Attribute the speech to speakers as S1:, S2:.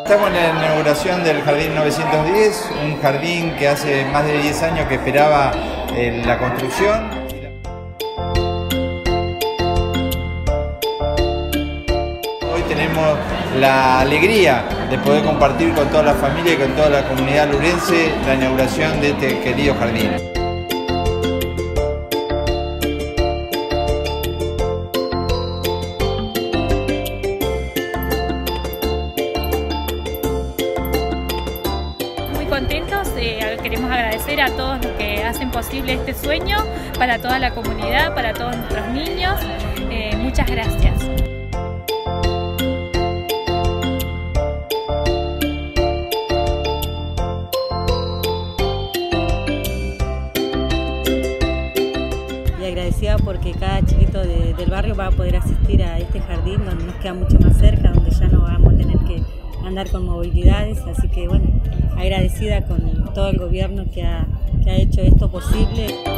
S1: Estamos en la inauguración del Jardín 910, un jardín que hace más de 10 años que esperaba la construcción. Hoy tenemos la alegría de poder compartir con toda la familia y con toda la comunidad lurense la inauguración de este querido jardín.
S2: Contentos, queremos agradecer a todos los que hacen posible este sueño, para toda la comunidad, para todos nuestros niños. Muchas gracias.
S3: Y agradecida porque cada chiquito del barrio va a poder asistir a este jardín donde nos queda mucho más cerca, donde ya no vamos a tener que andar con movilidades, así que bueno, agradecida con todo el gobierno que ha hecho esto posible.